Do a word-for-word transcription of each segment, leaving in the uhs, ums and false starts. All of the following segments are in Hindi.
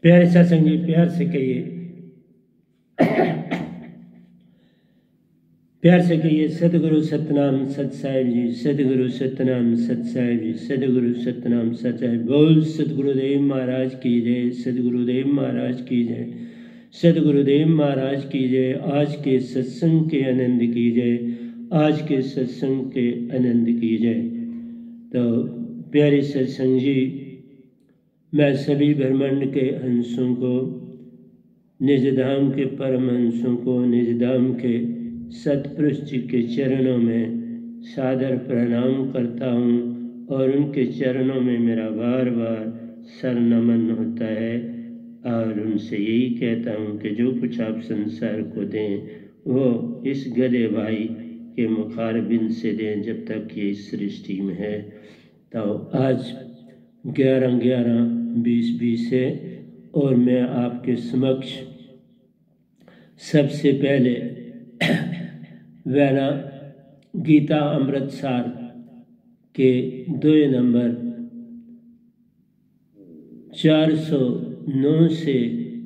प्यारे सत्संग जी, प्यार से कहिए, प्यार से कहिए, सतगुरु सतनाम सत साहिब जी, सतगुरु सतनाम सत साहिब जी, सतगुरु सतनाम सत साहिब। बोल सतगुरुदेव महाराज की जय, सतगुरुदेव महाराज की जय, सतगुरुदेव महाराज की जय। आज के सत्संग के आनंद की जय, आज के सत्संग के आनंद की जय। तो प्यारे सत्संग जी, मैं सभी ब्रह्मांड के हंसों को, निज धाम के परम हंसों को, निज धाम के सतपुरुष जी के चरणों में सादर प्रणाम करता हूँ और उनके चरणों में मेरा बार बार सर नमन होता है और उनसे यही कहता हूँ कि जो कुछ आप संसार को दें वो इस गधे भाई के मुखारबिंद से दें जब तक ये इस सृष्टि में है। तो आज ग्यारह ग्यारह बीस बीस है और मैं आपके समक्ष सबसे पहले वैना गीता अमृतसार के दो नंबर चार सौ नौ से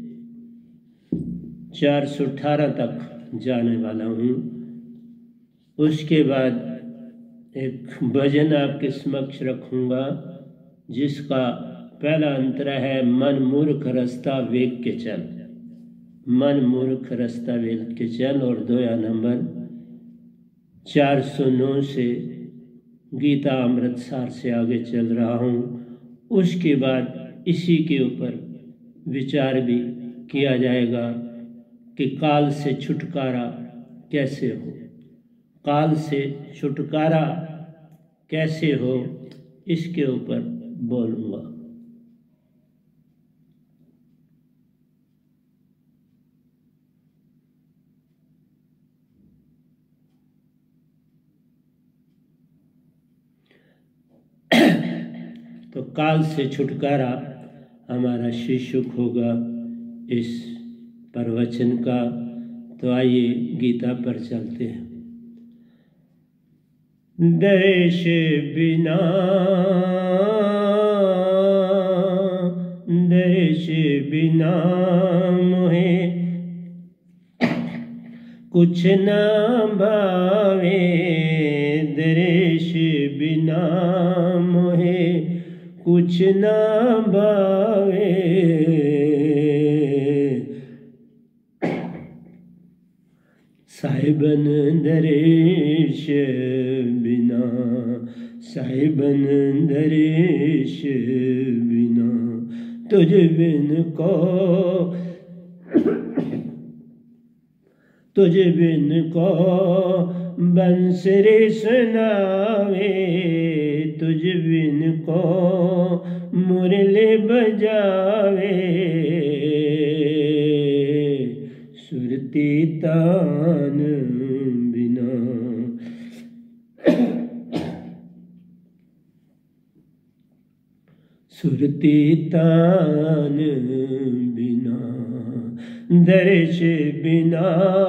चार सौ अठारह तक जाने वाला हूँ। उसके बाद एक भजन आपके समक्ष रखूँगा जिसका पहला अंतर है, मन मूर्ख रास्ता वेग के चल, मन मूर्ख रास्ता वेग के चल। और दोया नंबर चार सौ नौ से गीता अमृतसार से आगे चल रहा हूँ। उसके बाद इसी के ऊपर विचार भी किया जाएगा कि काल से छुटकारा कैसे हो, काल से छुटकारा कैसे हो, इसके ऊपर बोलूँगा। तो काल से छुटकारा हमारा शीर्षक होगा इस प्रवचन का। तो आइए गीता पर चलते हैं। दर्श बिना दर्श बिना मोहे कुछ न भावे, दर्श बिना मोहे कुछ न भावे। साहिबन दर्श बिना, साहिबन दर्श बिना तुझ बिन को, तुझ बिन को बंसुरी सुनावे, तुझ बिन को मुरली बजावे। सुरती तान बिना, सुरती तान बिना, दर्श बिना,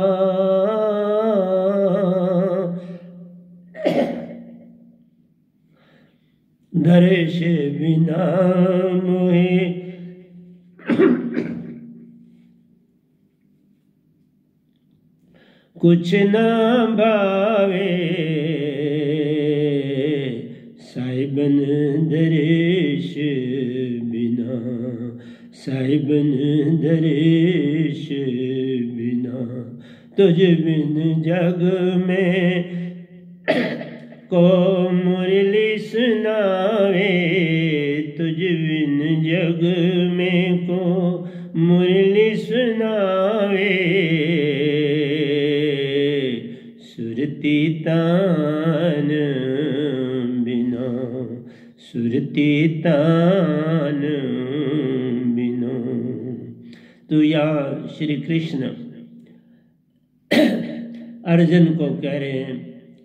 दर्श बिना मोहे कुछ न भावे। साहिबन दर्श बिना, साहिबन दर्श बिना तुझ बिन जग में को मुरली सुनावे, तुझ बिन जग में को मुरली सुनावे। सुरती तान बिना, सुरती तान बिना। तो यहाँ श्री कृष्ण अर्जुन को कह रहे हैं,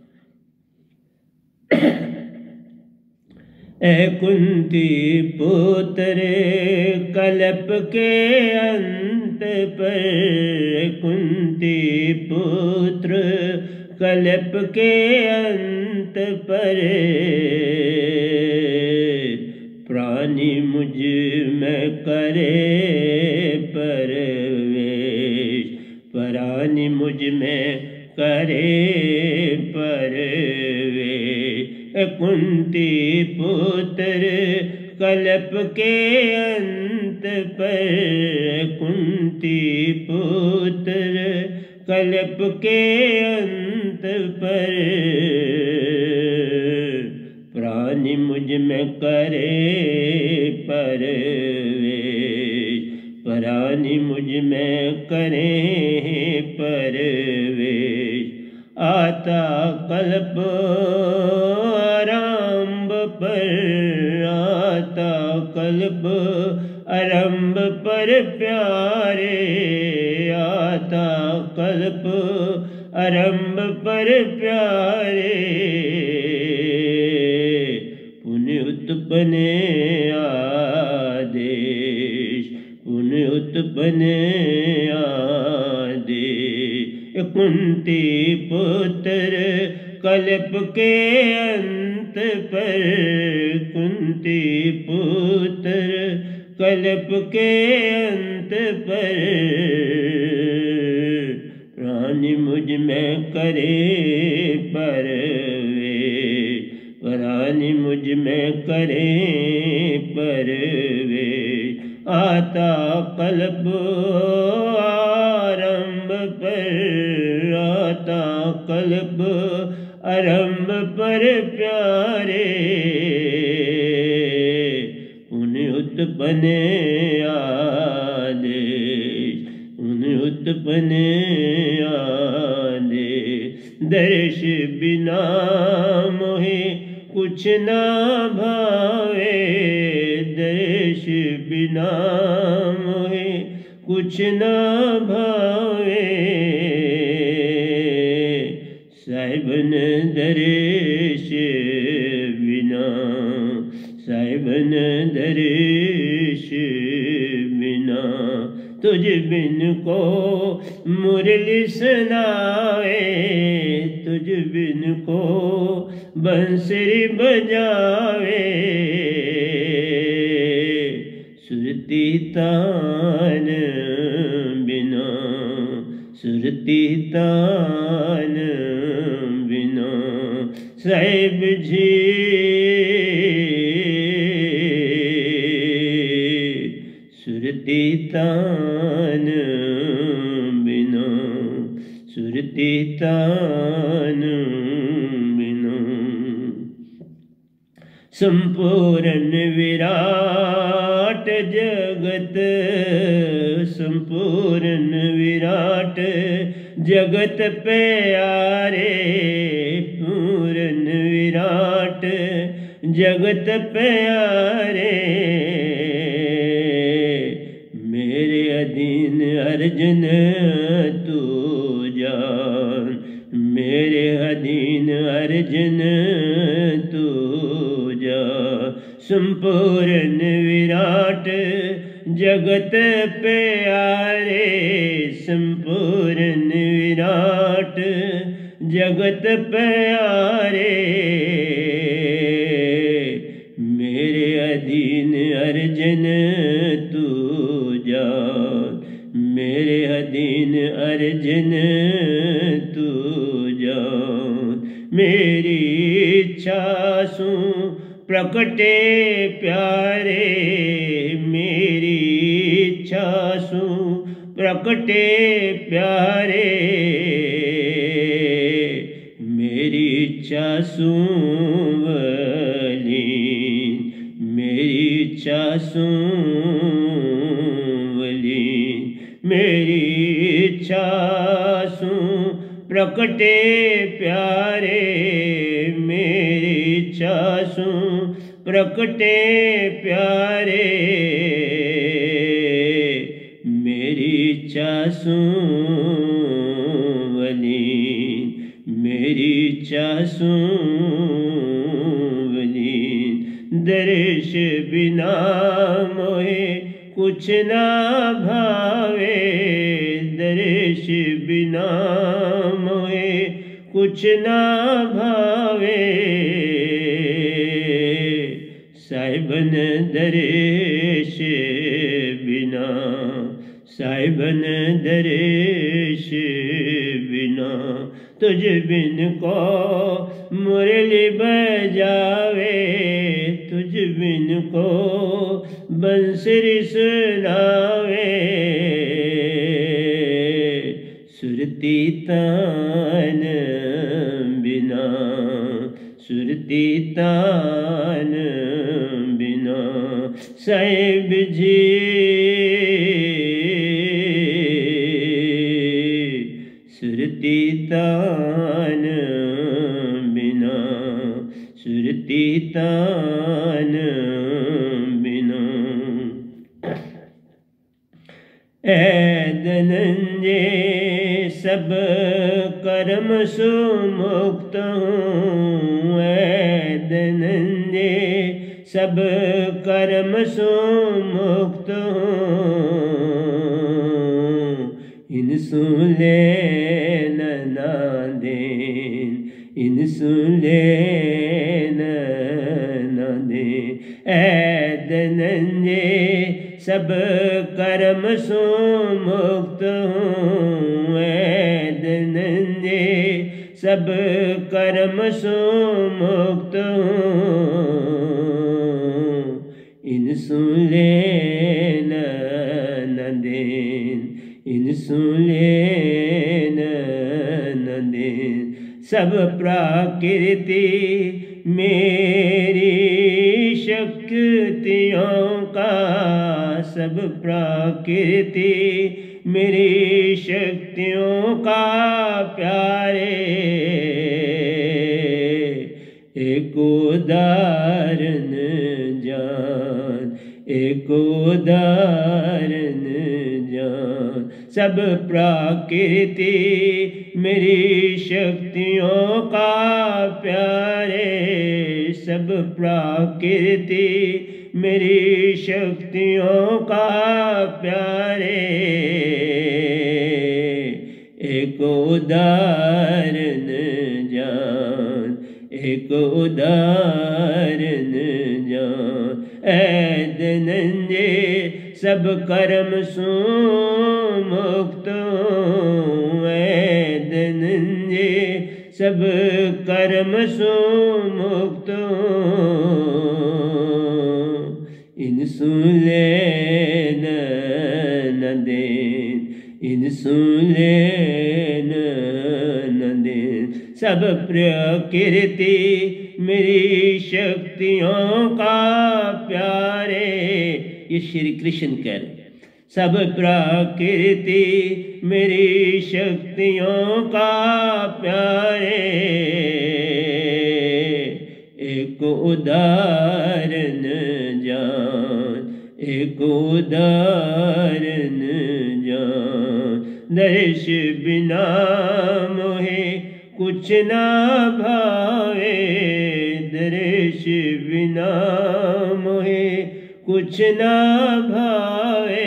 ए कुंती पुत्र कल्प के अंत पर, कुंती पुत्र कल्प के अंत पर, प्राणी मुझ में करे परवेश, परानी मुझ में करे परवेश। कुंती पुत्र कल्प के अंत पर, कुंती पुत्र कल्प के अंत पर, प्राणी मुझ में करे परवेश, प्राणी मुझ में करे परवेश। आता कल्प आरंभ पर, आता कल्प आरंभ पर प्यारे, आता कल्प आरंभ पर प्यारे। पुण्य उत्पन्न आदेश, पुण्य उत्पन्न आदेश। कुंती पुत्र कल्प के अंत पर, कुंती पुत्र कल्प के अंत पर, प्राणी मुझ में करे परवेश, प्राणी मुझ में करे परवेश। आता कल्प आरंभ पर, आता कल्प आरंभ पर प्यारे। पुण्य उत्पन्न आदेश, पुण्य उत्पन्न आदेश। दर्श बिना मोहे कुछ ना भावे, दर्श बिना मोहे कुछ ना भावे। साहिबन दर्श बिना, साहिबन दर्श बिना, तुझ बिन को मुरली सुनाए, तुझ बिन को बंसुरी बजावे। सुरती तान बिना, सुरती तान बिना, साहिब जी सुरती तान बिना, सुरती तान बिना। संपूर्ण विराट जगत, संपूर्ण विराट जगत प्यारे, पूर्ण विराट जगत प्यारे। मेरे अधीन अर्जुन तू जान, मेरे अधीन अर्जुन तू जान। संपूर्ण विराट जगत प्यारे, संपूर्ण विराट जगत प्यारे। मेरे अधीन अर्जुन तू जान, मेरे अधीन अर्जुन तू जान। मेरी इच्छा सु प्रकटे प्यारे, मेरी इच्छा सु प्रकटे प्यारे। मेरी इच्छा सुवलीन, मेरी इच्छा सुवलीन। मेरी इच्छा सु प्रकटे प्यारे, मेरी इच्छा सु प्रकटे प्यारे। मेरी इच्छा सुवलीन, मेरी इच्छा सुवलीन। दर्श बिना मोहे कुछ ना भावे, दर्श बिना मोहे कुछ ना भावे। साहिबन दर्श साहिबन दरेश बिना, तुझ बिन को मुरली बजावे, तुझ बिन को बंसुरी सुनावे। सुरती तान बिना, सुरती तान बिना, साहिब जी सुरती तान बिना, सुरती तान बिना। ऐ धनंजय सब कर्म सु मुक्त हूँ, ऐ धनंजय सब कर्म सु मुक्त हूँ। इन सुन लेन ना देन, इन सुन लेन ना देन। ऐ धनंजय सब कर्म सु मुक्त हूँ, ऐ धनंजय सब कर्म सु मुक्त हूँ। इन सुन लेन न देन, इन सुन लेन न देन। सब प्रकृति मेरी शक्तियों का, सब प्रकृति मेरी शक्तियों का प्यारे। एक उदाहरण जान, एक उदाहरण जान। सब प्रकृति मेरी शक्तियों का प्यारे, सब प्रकृति मेरी शक्तियों का प्यारे। एक उदाहरण जान, एक उदाहरण जान। ऐ धनंजय सब कर्म सु मुक्त हूँ, ऐ धनंजय सब कर्म सु मुक्त हूँ। इन सुन लेन न देन, इन सुन लेन न देन। सब प्रकृति मेरी शक्तियों का प्यारे। ये श्री कृष्ण कह रहे। सब प्रकृति मेरी शक्तियों का प्यारे। एक उदाहरण जान, एक उदाहरण जान। दर्श बिना मोहे कुछ ना भावे, दर्श बिना मोहे कुछ ना भावे।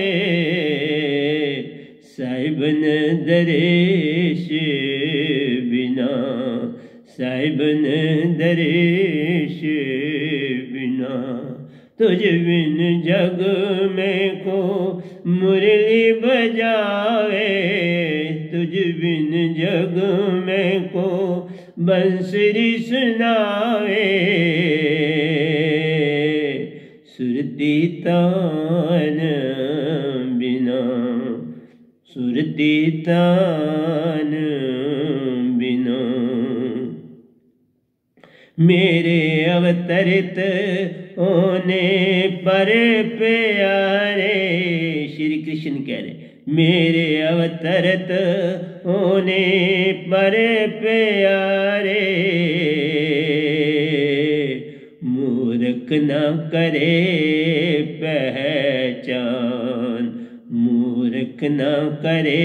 साहिबन दरेश बिना, साहिबन दरेश बिना। तुझ बिन जग में को मुरली बजावे, तुझ बिन जग में को बंसुरी सुनावे। सुरती तान बिना, सुरती तान बिना। मेरे अवतरित होने पर प्यारे, श्री कृष्ण कह रहे मेरे अवतरित होने पर प्यारे। मूर्ख न करे पहचान, मूर्ख न करे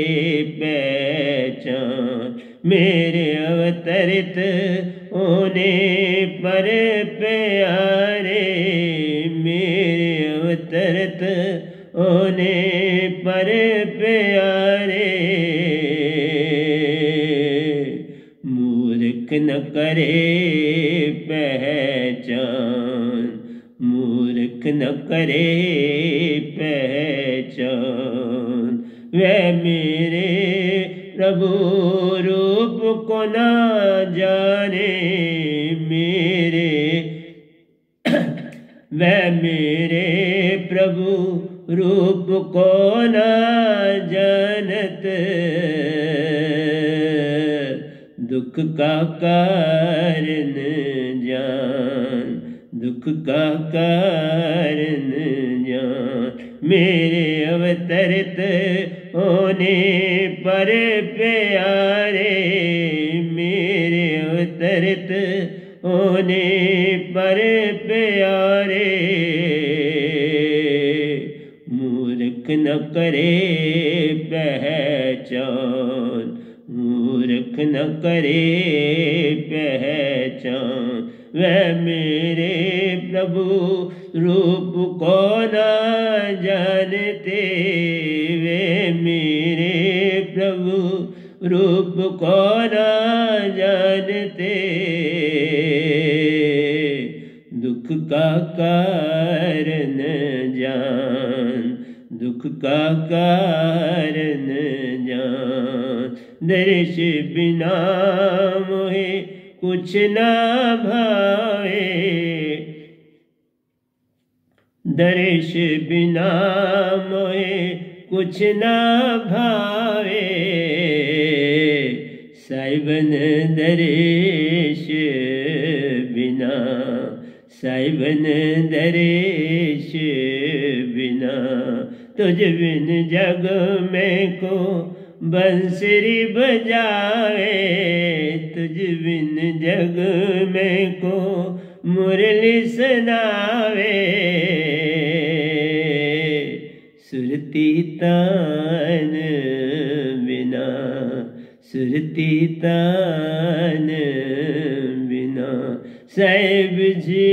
पहचान। मेरे अवतरित होने पर प्यारे, मेरे अवतरित होने पर प्यारे। मूर्ख न करे पहचान, मूर्ख न करे पहचान। पहचान। वह मेरे प्रभु रूप को ना जाने मेरे वह मेरे प्रभु रूप को ना जानत दुख का कारण जान दुख का कारण जान। मेरे अवतरित होने पर प्यारे मेरे अवतरित होने पर प्यारे मूर्ख न करे पहचान मूर्ख न करे पहचान। वह मेरे प्रभु रूप को न जानते वे मेरे प्रभु रूप को न जानते दुख का कारण जान दुख का कारण जान। दर्श बिना मोहे कुछ ना भावे दर्श बिना मोहे कुछ ना भावे साहिबन दर्श बिना साहिबन दर्श बिना तुझ बिन जग में को बंसरी बजावे तुझ बिन जग में को मुरली सुनावे सुरती तान बिना सुरती तान बिना साहिब जी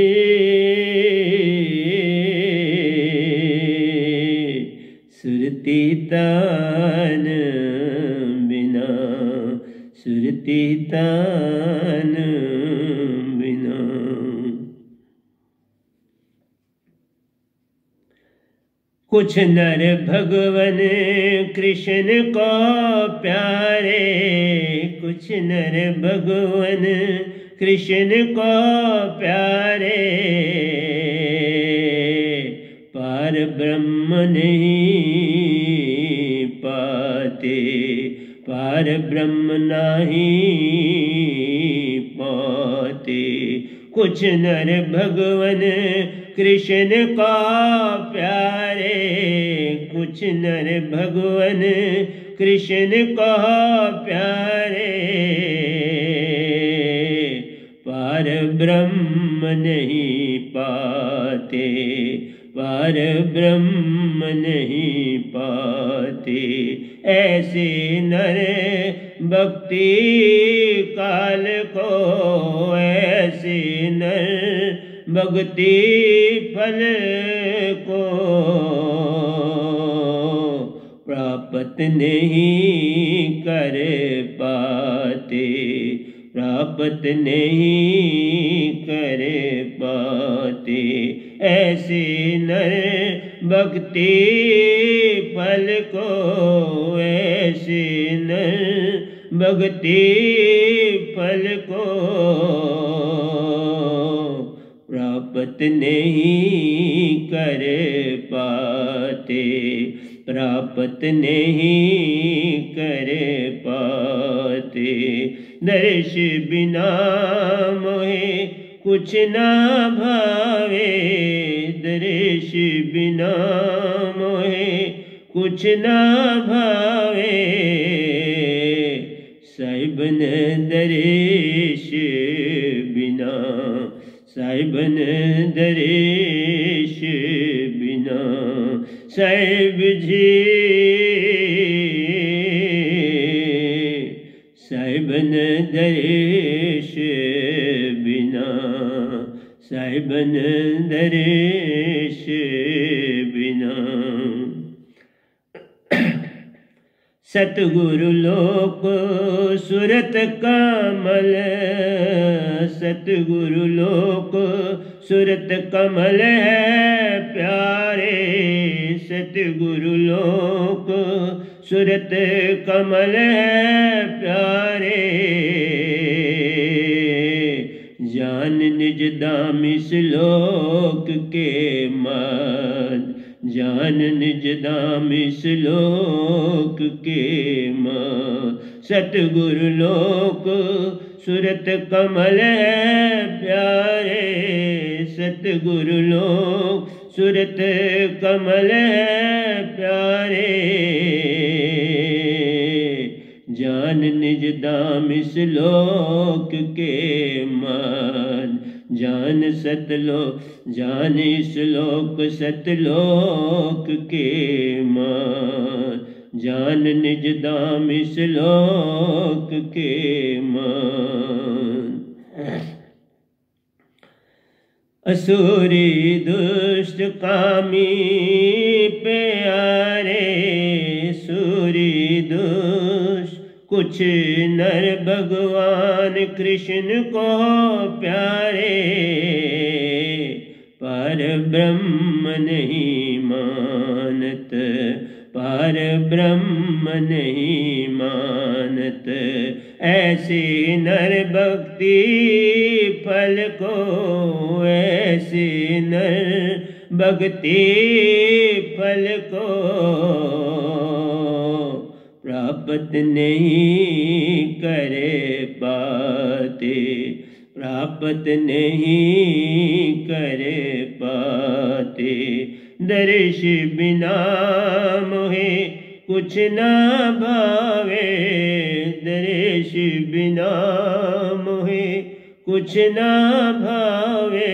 सुरती तान बिना सुरती तान बिना। कुछ नर भगवन कृष्ण को प्यारे कुछ नर भगवन कृष्ण को प्यारे पार ब्रह्म नहीं पाते पार ब्रह्म नहीं पाते। कुछ नर भगवन कृष्ण को प्यारे कुछ नर भगवन कृष्ण को प्यारे पार ब्रह्म नहीं पाते पार ब्रह्म नहीं पाते। ऐसे नर भक्ति काल को ऐसे नर भक्ति फल को प्राप्त नहीं कर पाते प्राप्त नहीं कर पाते। ऐसे नर भक्ति फल को ऐसे नर भक्ति फल को प्राप्त नहीं कर पाते प्राप्त नहीं कर पाते। दर्श बिना मोहे कुछ ना भावे दर्श बिना मोहे कुछ ना भावे साहिबन दर्श बिना साहिबन दर्श बिना। साहिब जी साहिबन दर्श बिना साहिबन दर्श बिना। सतगुरु लोक सुरत कमल सतगुरु लोक सुरत कमल है प्यारे सतगुरु लोक सुरत कमल है प्यारे। जान निज दाम इस लोक के मान, जान निज दाम इस लोक के मान। सतगुरु लोक सुरत कमल है प्यारे, सतगुरु लोक सुरत कमल है प्यारे। जान निज दाम इस लोक के मान, जान सतलोक जान इस लोक सतलोक के मान। जान निज दाम इस लोक के मान। असुरी दुष्ट कामी प्यारे, सूरी दुष्ट कुछ नर भगवान कृष्ण को प्यारे। पर ब्रह्म नहीं मानत, पर ब्रह्म नहीं मानत। ऐसे नर भक्ति फल को, ऐसे नर भक्ति फल को प्राप्त नहीं करे पाते, प्राप्त नहीं करे पाते। दर्श बिना मोहे कुछ ना भावे, दर्श बिना मोहे कुछ ना भावे।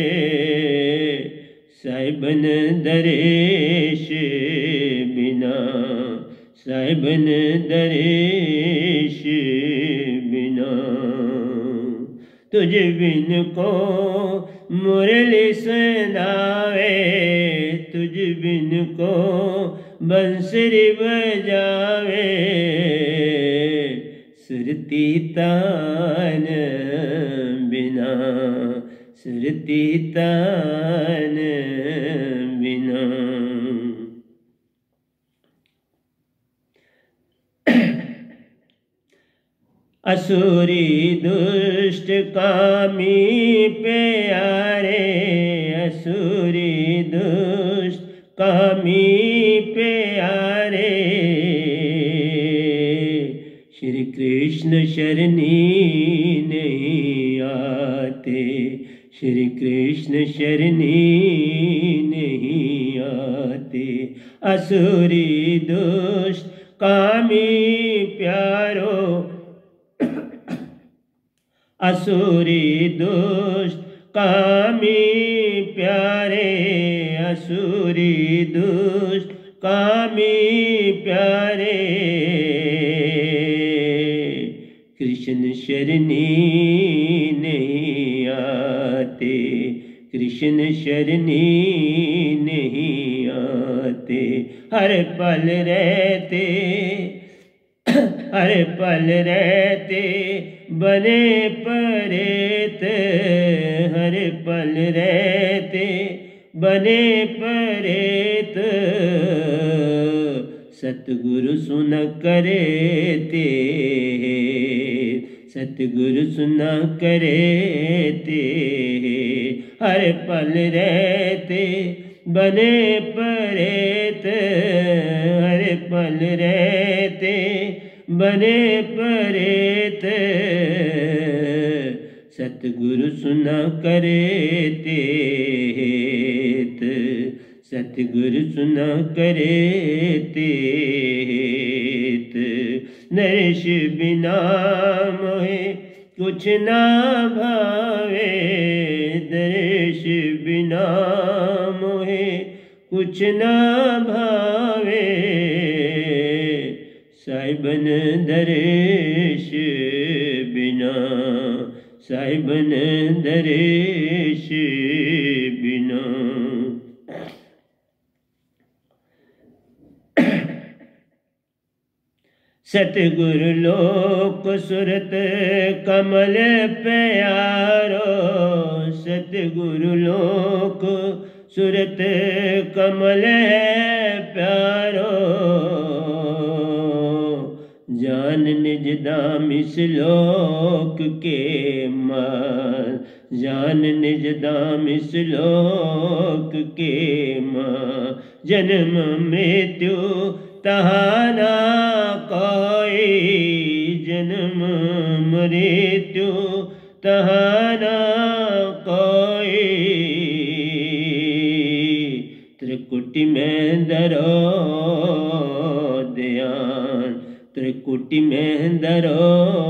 साहिबन दर्श बिना, साहिबन दर्श बिना। तुझ बिन को मुरली सुनावे, तुझ बिन को बंसुरी बजावे। सुरती तान बिना, सुरती तान बिना। असुरी दुष्ट कामी प्यारे, असुरी दुष्ट कामी प्यारे। श्री कृष्ण शरणी नहीं आते, श्री कृष्ण शरणी नहीं आते। असुरी दुष्ट कामी प्यारो, असुरी दुष्ट कामी प्यारे, असुरी दुष्ट कामी प्यारे। कृष्ण शरणी नहीं आते, कृष्ण शरणी नहीं आते। हर पल रहते, हर पल रहते बने परेत, हर पल रहते बने परेत। सतगुरु सुन करे ते, सतगुरु सुना करे ते। हर पल रहते बने परेत, हर पल रहते बने परेत। सतगुरु सुना करे तेत, सतगुरु सुना करे तेत। नरेश बिना मोहे कुछ ना भावे, नरेश बिना मोहे कुछ ना भावे। साहिबन दर्श बिना, साहिबन दर्श बिना। सतगुरु लोक सुरत कमल प्यारो, सतगुरु लोक सुरत कमल है प्यारो जान निज धाम इस लोक के मार, जान निज धाम इस लोक के मार। जन्म मृत्यु तहाना कोई, जन्म मृत्यु तहाना कोई। त्रिकुटी में धरो ध्यान, त्रिकुटी में धरो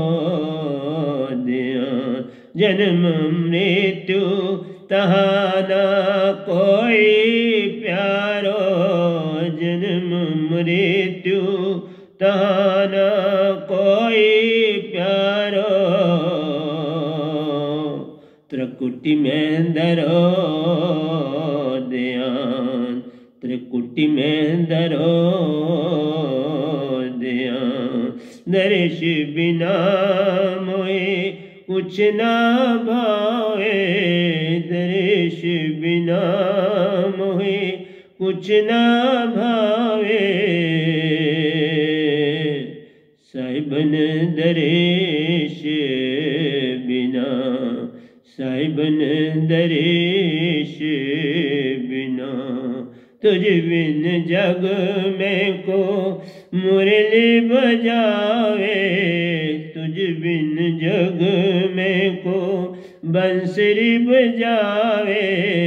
ध्यान। जन्म मृत्यु तहाना कोई प्यारो, जन्म मृत्यु तहाना कोई प्यारो। त्रिकुटी में धरो ध्यान, त्रिकुटी में धरो ध्यान। दर्श बिना मोहे कुछ ना भावे, दर्श बिना मोहे कुछ ना भावे। साहिबन दरेश बिना, साहिबन दरेश बिना। तुझ बिन जग में को मुरली बजावे, तुझ बिन जग में को बंसुरी बजावे।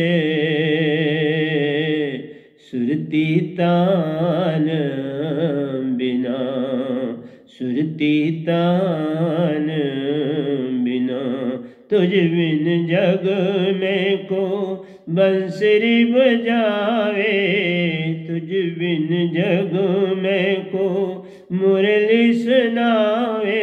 सुरती तान बिना, सुरती तान बिना। तुझ बिन जग में को बंसुरी बजावे, तुझ बिन जग में को मुरली सुनावे।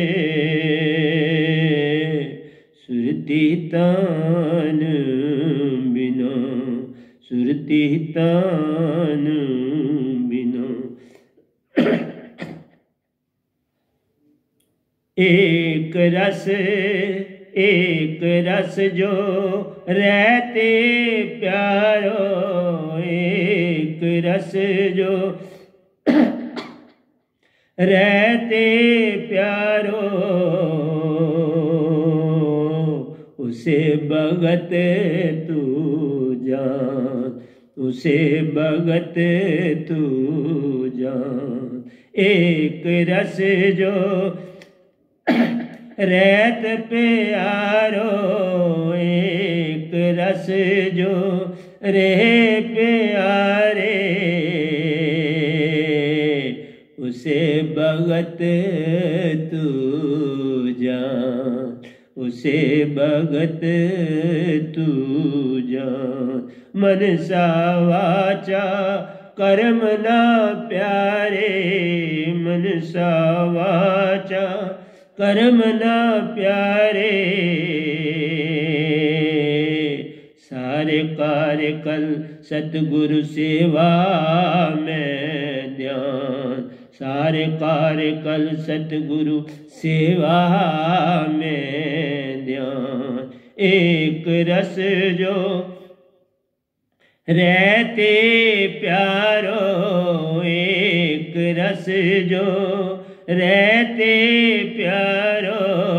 सुरती तान बिना, सुरती तान बिना। एक रस एक रस जो रहते प्यारो, एक रस जो रहते प्यारो। उसे भगत तू जान, उसे भगत तू जान। एक रस जो रहत प्यारो, एक रस जो रहे प्यारे। उसे भगत तू जान, उसे भगत तू जान। मनसा वाचा कर्म ना प्यारे, मनसा वाचा कर्म ना प्यारे। सारे कार्य कल सतगुरु सेवा में ध्यान, सारे कार्य कल सतगुरु सेवा में ध्यान। एक रस जो रहते प्यारो, एक रस जो रहते प्यारो।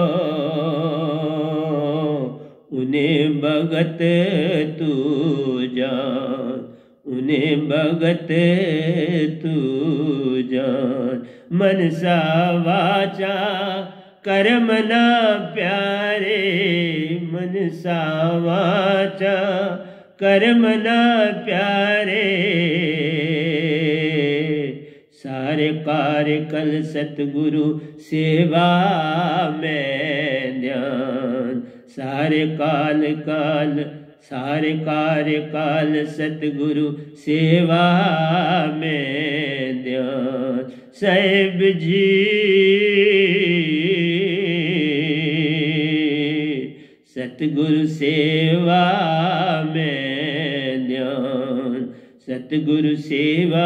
उन्हें भगत तू जान, उन्हें भगत तू जान। मनसा वाचा कर्म ना प्यारे, मनसा वाचा कर्म ना प्यारे। सारे कार्य कल सतगुरु सेवा में ध्यान, सारे काल काल सारे कार्य काल सतगुरु सेवा में ध्यान। साहिब जी सतगुरु सेवा में ध्यान, सतगुरु सेवा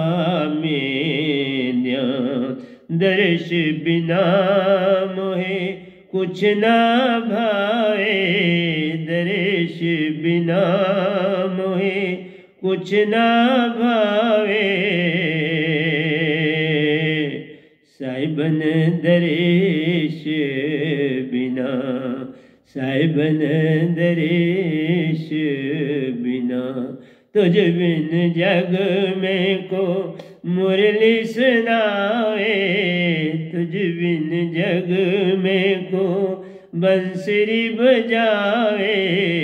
में ध्यान। दर्श बिना मोहे कुछ ना भाए, दर्श बिना मोहे कुछ ना भावे। साहिबन दरेश बिना, साहिबन दरेश बिना, तुझ बिन जग में को मुरली सुनावे। तुझ बिन जग में को बंसुरी बजावे।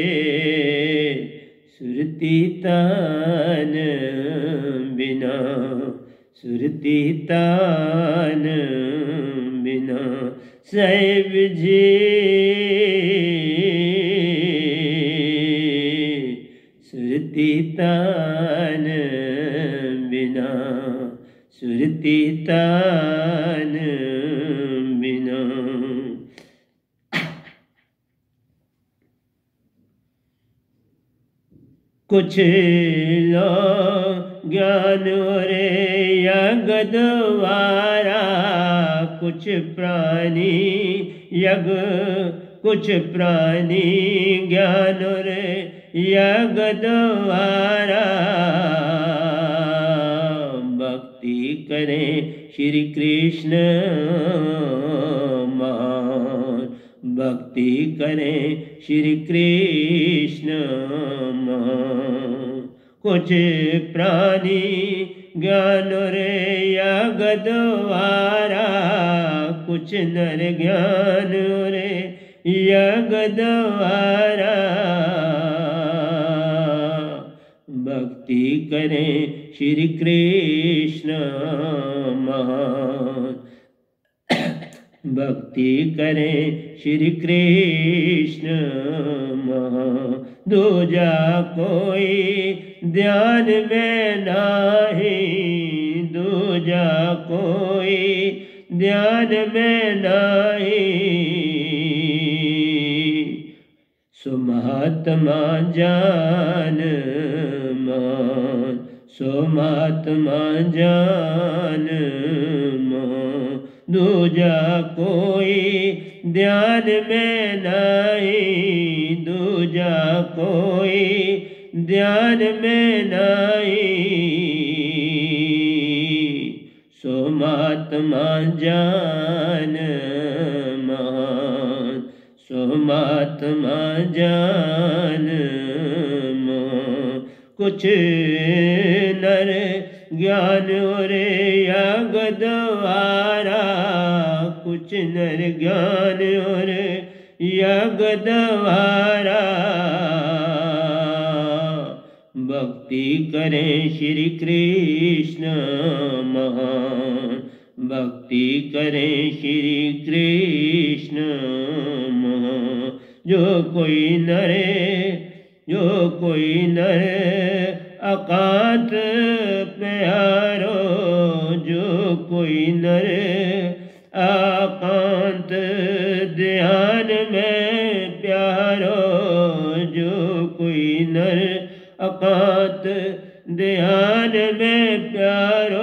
सुरती तान बिना, सुरती तान बिना, साहिब जी सुरती तान बिना, सुरती तान बिना। कुछ लो ज्ञान रे या गदवारा, कुछ प्राणी यग, कुछ प्राणी ज्ञान रे या गदवारा। भक्ति करें श्री कृष्ण महान, भक्ति करें श्री कृष्ण महान। कुछ प्राणी ज्ञान रे या गदवारा, कुछ नर ज्ञान रे या गदवारा। भक्ति करें श्री कृष्ण महान, भक्ति करें श्री कृष्ण महान। दूजा कोई ध्यान में नाही, दूजा कोई ध्यान में नाही। सो महात्मा जान मान, सो महात्मा जान मान। दूजा कोई ध्यान में नहीं, दूजा कोई ध्यान में नहीं। सो महात्मा जान मान, सो महात्मा जान मान। कुछ नर ज्ञान रे या गदवारा, कुछ नर ज्ञान रे या गदवारा। भक्ति करें श्री कृष्ण महान, भक्ति करें श्री कृष्ण महान। जो कोई नरे, जो कोई नर अकांत प्यारो, जो कोई नर अकांत ध्यान में प्यारो, जो कोई नर अकांत ध्यान में प्यारो।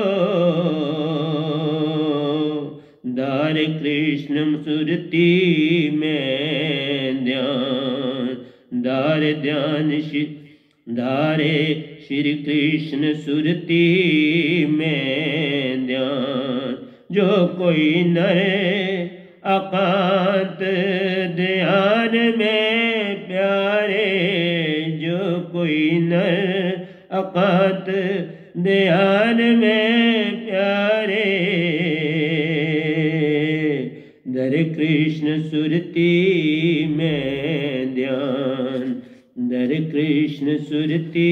दार कृष्ण सुरती में ध्यान, दार ध्यान धारे श्री कृष्ण सुरती में ध्यान। जो कोई नर अकांत ध्यान में प्यारे, जो कोई नर अकांत ध्यान में प्यारे। धर कृष्ण सुरती में ध्यान, धर कृष्ण सुरती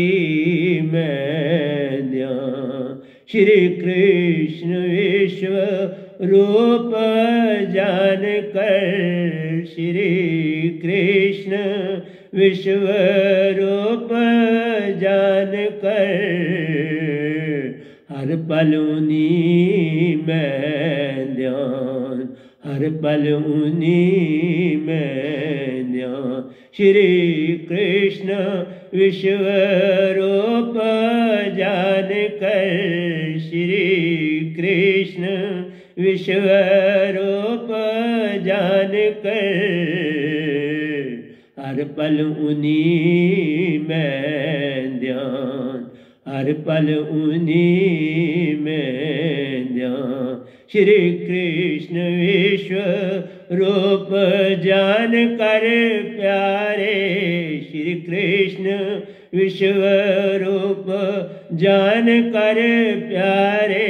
में ध्यान। श्री कृष्ण विश्व रूप जान कर, श्री कृष्ण विश्व रूप जान कर। हर पल उन्हीं में ध्यान, हर पल उन्हीं में ध्यान। श्री कृष्ण विश्व रूप जान कर, श्री कृष्ण विश्व रूप जान कर। हर पल उन्हीं में ध्यान, हर पल उन्हीं में ध्यान। श्री कृष्ण विश्व रूप जान कर प्यारे, श्री कृष्ण विश्व रूप जान कर प्यारे,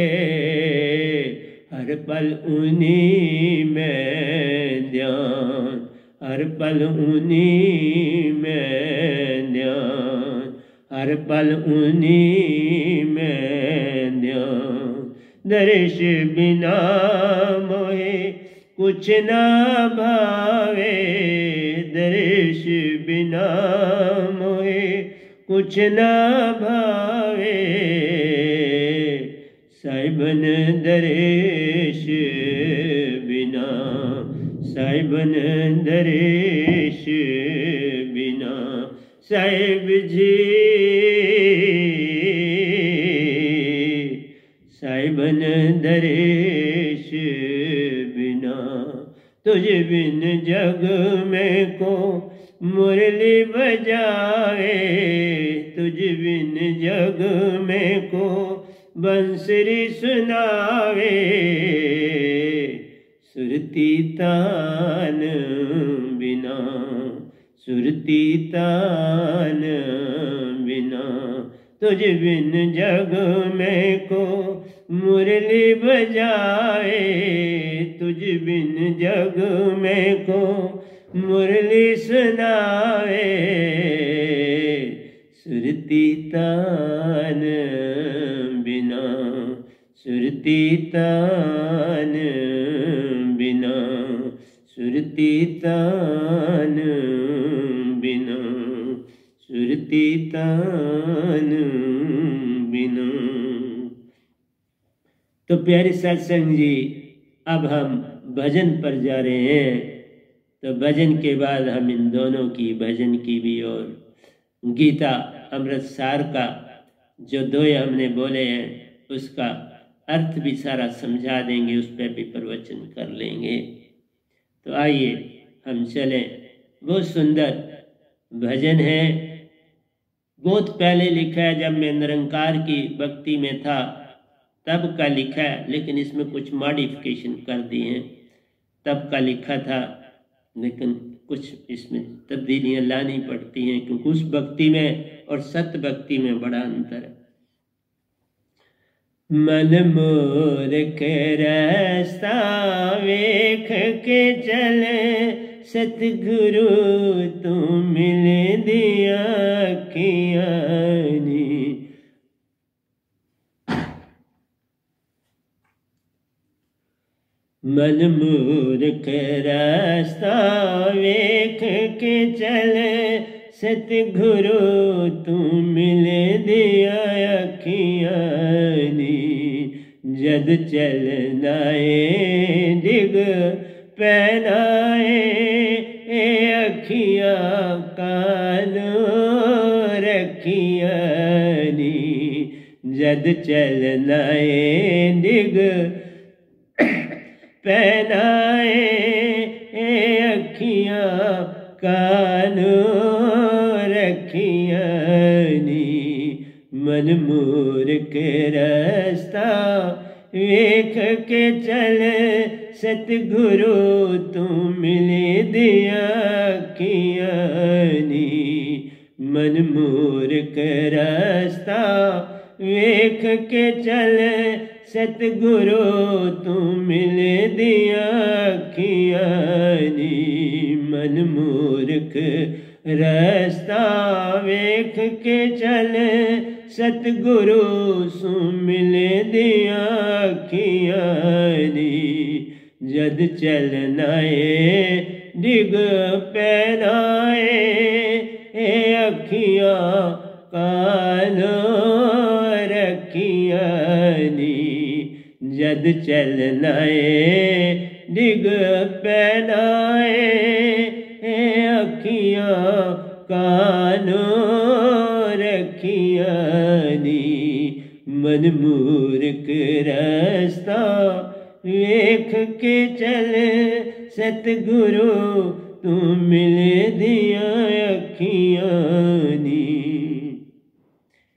हर पल उन्हीं में ध्यान, हर पल उन्हीं में ध्यान, हर पल उन्हीं में ध्यान। दर्श बिना मोहे कुछ ना भावे, दर्श बिना मोहे कुछ ना भावे, साहिबन दर्श बिना, साहिबन दर्श बिना, साहिब जी साहिबन दर्श बिना। तुझ बिन जग में को मुरली बजावे, तुझ बिन जग में को बंसुरी सुनावे, सुरती तान बिना, सुरती तान बिना, तुझ बिन जग में को मुरली बजाए, तुझ बिन जग में को मुरली सुनावे, सुरती तान बिना, सुरती तान बिना, सुरती तान बिना, सुरती तान बिना। तो प्यारे सत्संग जी, अब हम भजन पर जा रहे हैं। तो भजन के बाद हम इन दोनों की, भजन की भी और गीता अमृत सार का जो दोहे हमने बोले हैं उसका अर्थ भी सारा समझा देंगे, उस पर भी प्रवचन कर लेंगे। तो आइए हम चलें। बहुत सुंदर भजन है, बहुत पहले लिखा है, जब मैं निरंकार की भक्ति में था तब का लिखा है, लेकिन इसमें कुछ मॉडिफिकेशन कर दिए हैं। तब का लिखा था, लेकिन कुछ इसमें तब्दीलियां लानी पड़ती हैं, क्योंकि उस भक्ति में और सत्य भक्ति में बड़ा अंतर है। मन मोर के रास्ता वेख के चले, सतगुरु तू मिल दिया कियानी। मन मोर के रास्ता वेख के चले, सतगुरु तू मिल दिया अखियानी। जद चलनाए डिग पहनाए, ए अखियां कानो रखियानी। जद चलनाए डिग पहनाए, ए अखियां कानो रखियानी। मन मोर के रास्ता वेख के चल, सतगुरु तू मिल दिया कियानी। मन मोर के रास्ता वेख के चल, सतगुरु तू मिल दिया कियानी। मन मूर्ख रास्ता वेख के चल, सतगुरु सु मिल दिया कियानी। जद चलनाए डिग पहनाए, ए अखियां कानो रखियानी। जद चलनाए डिग पहनाए, ए अखियां कानो रखियानी। मन मूर्ख रास्ता वेख के चल, सतगुरु तू मिल दिया अखियानी।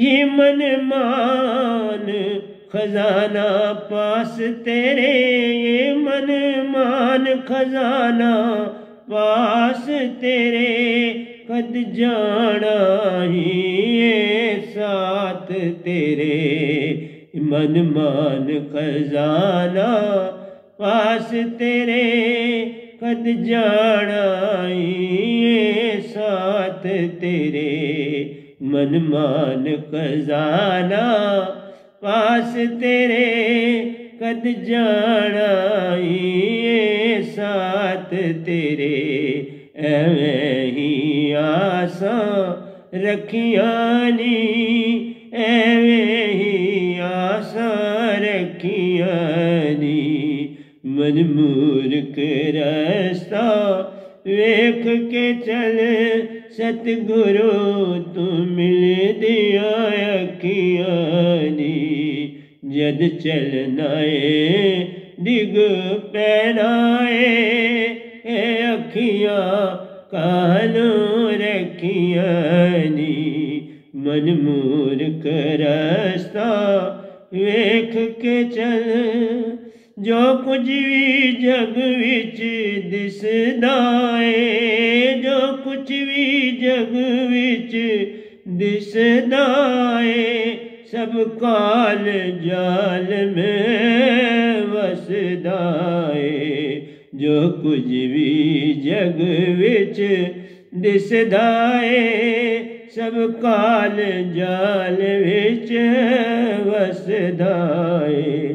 ये मन मान खजाना पास तेरे, ये मन मान खजाना पास तेरे, कद जाना ही ये साथ तेरे। मन मान खजाना पास तेरे, कद जाना ये साथ तेरे। मन मान खजाना पास तेरे, कद जाना ये साथ तेरे। एवें ही आसा रखियां नी, एवें ही आसा रखियां नी। मन मूर्ख रास्ता वेख के चल, सतगुरु तू मिल दिया अखियां नी। जद चलना ए डिग पैनाए, ए अखियां कानों रखियां नी। मन मूर्ख रास्ता वेख के चल, जो कुछ भी जग विच दिसदा है, जो कुछ भी जग विच दिसदा है, सब काल जाल में वसदा है। जो कुछ भी जग विच दिसदा है, सब काल जाल विच वसदा है।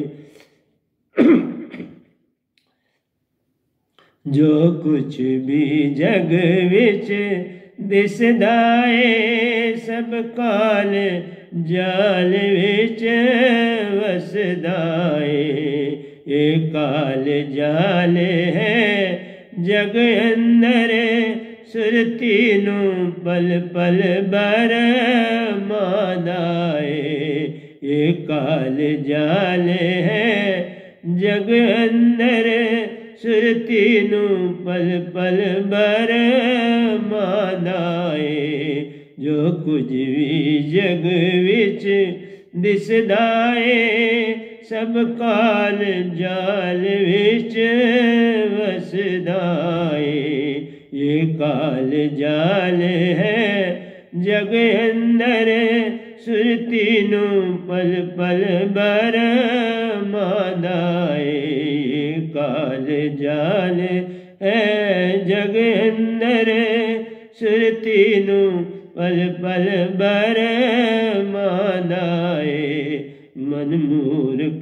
जो कुछ भी जग विच दिसदा है, सब काल जाल विच वसदा है। ये काल जाल है जग अंदर, सुरती नू पल पल बर मादाए। ये काल जाल है जग अंदर, सुरती नू पल पल बर मादाए। जो कुछ भी जग विच दिसदा है, सब काल जाल विच वसदा है। ये काल जाल है जग अंदर, सुरती नू पल पल बर मादाए। ये काल जाल है जग अंदर, सुरती नू पल पल बर मादाए। मन मूर्ख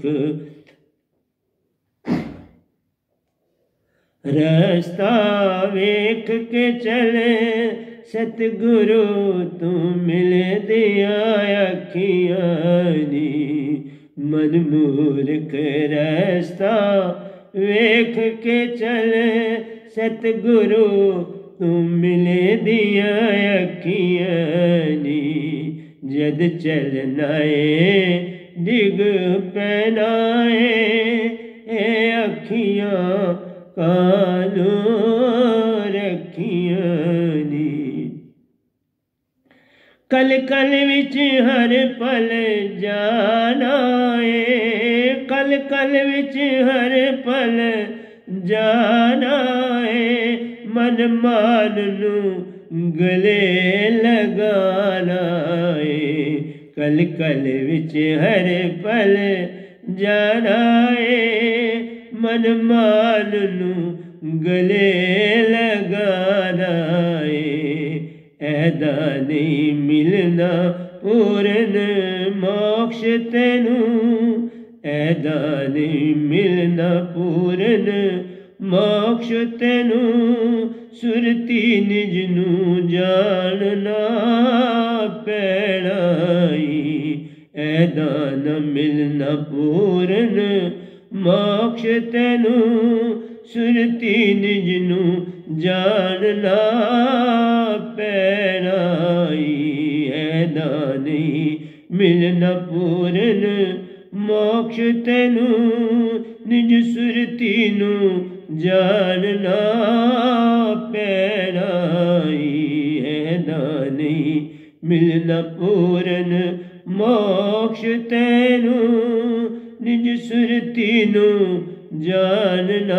रास्ता वेख के चले, सतगुरु तू मिल दिया अखियां नी। मन मूर्ख रास्ता वेख के चले, सतगुरु तू मिल दिया अखियां नी। जद चलना ए डिग पैनाए, ए अखियां कानों रखियां नी। कल कल विच हर पल जाना है, कल कल विच हर पल जाना है। मन मान नू गले लगाना है, कल कल विच हर पल जाना है। मन मान नू गले लगाना है। ऐदा नहीं मिलना पूरन मोक्ष तेनू, ऐदा नहीं मिलना पूरन मोक्ष तेनू। सुरती निज नू जानना पैना, ऐदा न मिलना पूरन मोक्ष तेनू। सुरती निज नू जानना पैना, ऐदा नहीं मिलना पूरन मोक्ष तेनू। निज सुरती नू जानना पैना, ऐदा नहीं मिलना पूरन मोक्ष तैनू निज सुरती नू जानना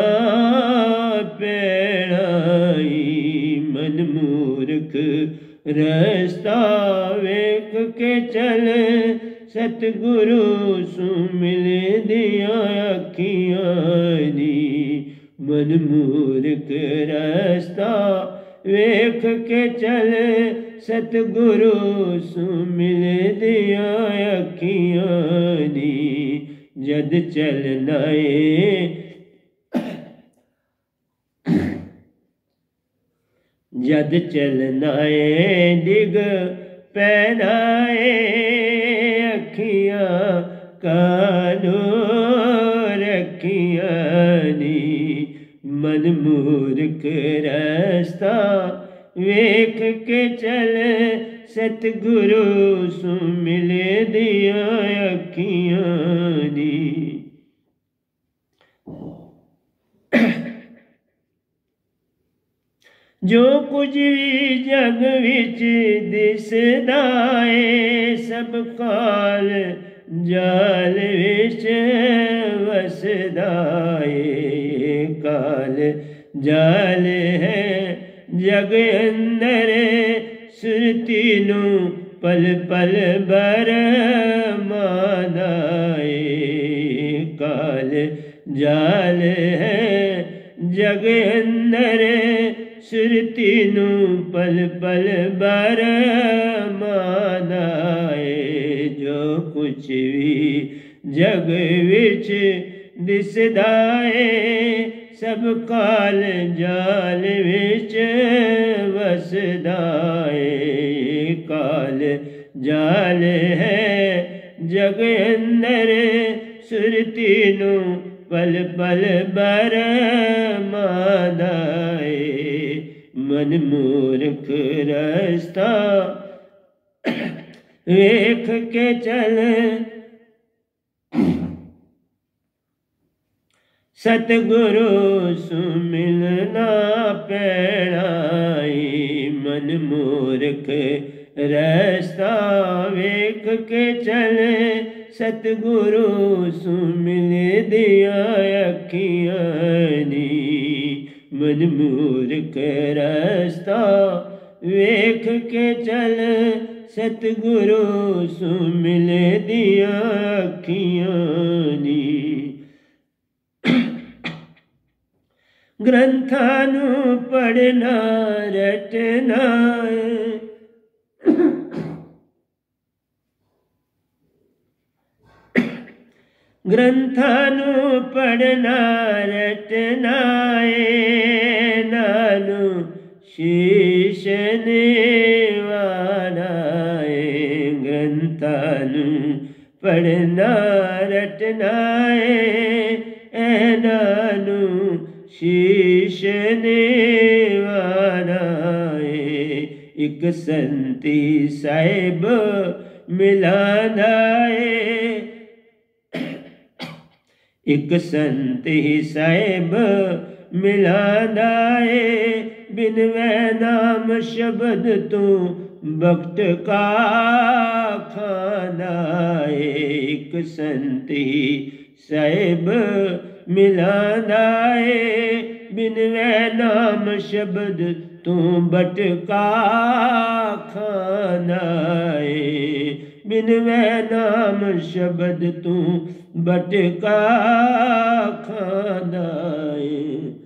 पैणाई। मन मूर्ख रस्ता वेख के चल सतगुरु सु मिल दिया अखियां दी। मन मूर्ख रस्ता वेख के चल सतगुरु सु मिल दिया अखियां दी। जद चलना है जद चलना है डिग पैना है अखियां कानू रखियां नी। मन मूर्ख रास्ता वेख के चल सतगुरु सु मिल दिया अखियां नी। जो कुछ भी जग विच दिसदा है सब काल जाल विच वसदा है। काल जाल है जग अंदर सुरती नू पल पल बर मानाए। काल जाल है जग अंदर सुरती नू पल पल बर मानाए। जो कुछ भी जग विच दिसदा है सब काल जाल विच वसदा है। काल जाल है जग अंदर सुरती नू पल पल बर मानाए। मन मूर्ख रास्ता वेख के चल सतगुरु सु मिलना पैणाई। मन मूर्ख रास्ता वेख के चल सतगुरु सु मिल दिया अखियां नी। मन मूर्ख रास्ता वेख के चल सतगुरु सु मिल दिया अखियां नी। ग्रंथां नू पढ़ना रटना ग्रंथां नू पढ़ना रटना है नानू शीश निवाना है। ग्रंथां नू पढ़ना रटना है नानू शीश निवाना है। एक संती साहिब मिलाना है एक संती साहिब मिलाना है। बिन वै नाम शब्द तू वक्त का खाना है। एक संती साहिब मिलाना है बिन वै नाम शब्द तू बटका खाना है। बिन वै नाम शब्द तू बटका खाना है।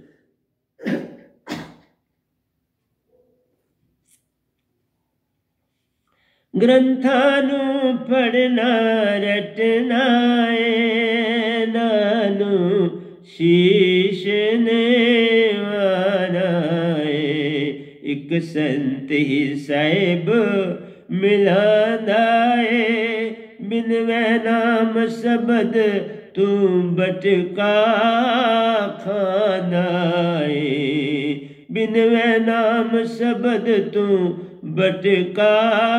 ग्रंथां नू पढ़ना रटना है नानू शीश निवाना है। एक संती साहिब मिलाना है बिन वै नाम शब्द तू बटका खाना है। बिन वै नाम शब्द तू बटका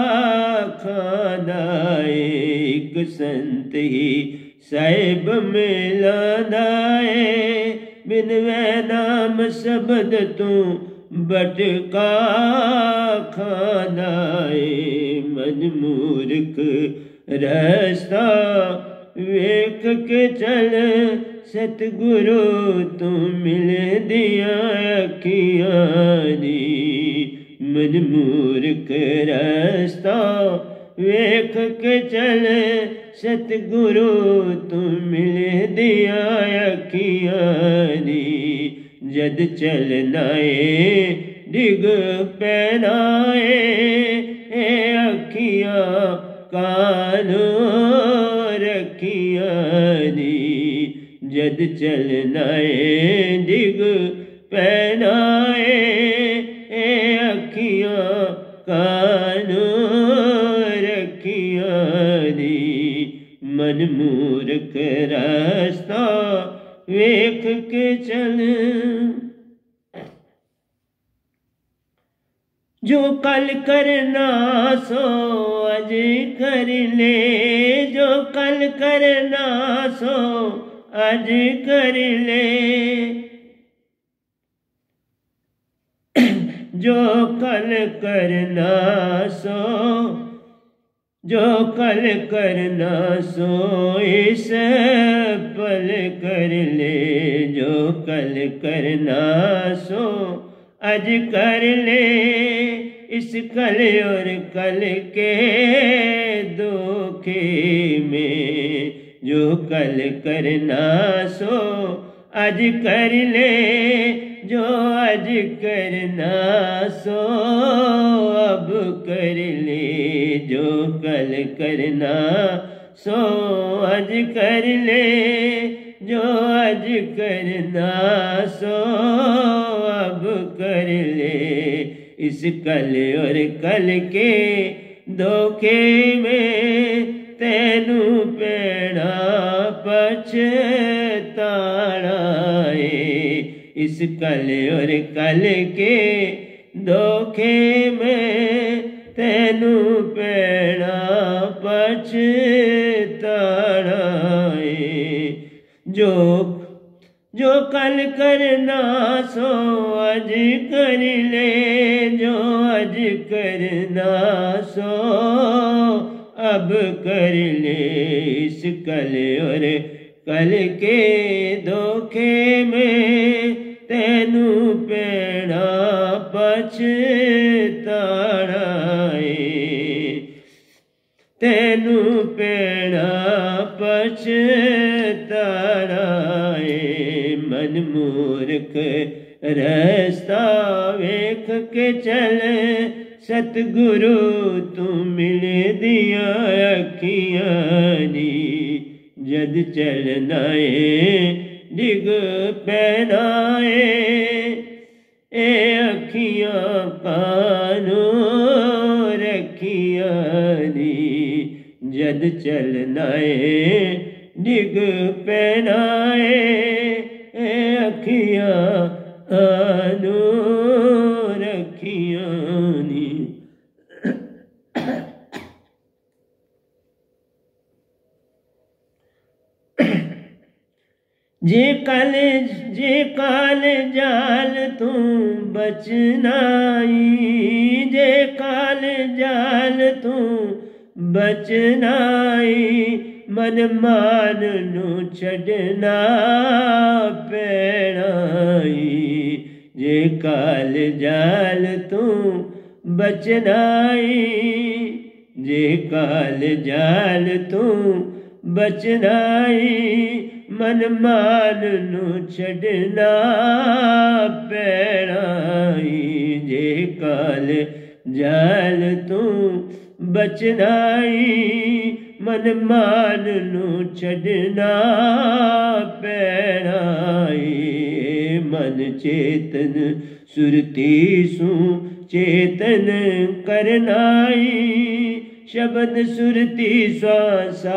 खाना है। एक संती साहिब मिलाना है बिन वै नाम शब्द तू बटका खाना है। मन मूर्ख रास्ता वेख के चल सतगुरु तू मिल दिया अखियां दी। मन मूर्ख रास्ता वेख के चल सतगुरु तू मिल दिया अखियां दी। जद चलना ए डिग पैना ए अखियां कानू रखियां दी। जद चलना ए डिग पैना ए अखियां कानू रखियां दी। मन मूर्ख रास्ता वेख के चल। जो कल करना सो आज कर ले, जो कल करना सो आज कर ले। जो कल करना सो जो कल करना सो इस पल कर ले। जो कल करना सो आज कर ले। इस कल और कल के धोखे में जो कल करना सो आज कर ले। जो आज करना सो अब कर ले। जो कल करना सो आज कर ले। जो आज करना सो अब कर ले। इस कल और कल के धोखे में तैनू पैना पछताना है। इस कल और कल के धोखे में तैनू पैना पछताना है। जो जो कल करना सो आज कर ले। जो आज करना सो अब कर ले। इस कल और कल के धोखे में तैनू पैना पछताना है। तैनू पैना पछताना है। मन मूर्ख रास्ता वेख के चल सतगुरु तू मिल दिया अखियां दी। जद चलना ए डिग पैना ए अखियां कानू रखियां दी। जद चलना ए डिग पैना ए अखियां कानू रखियां दी। जे कल जे काल जाल तू बचनाई। जे काल जाल तू बचनाई। मन मान नू छड़ना पैनाई। जे काल जाल तू बचनाई। जे काल जाल तू बचनाई। मन मान नू छड़ना पैनाई। जे काल जाल तू बचनाई। मन मान नू छड़ना पैनाई। मन चेतन सुरती सू चेतन करनाई। शब्द सुरती श्वासा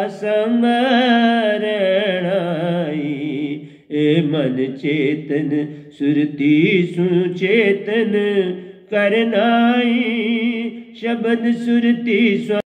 समरणाई। ए मन चेतन सुरती सुचेतन करनाई। शब्द सुरती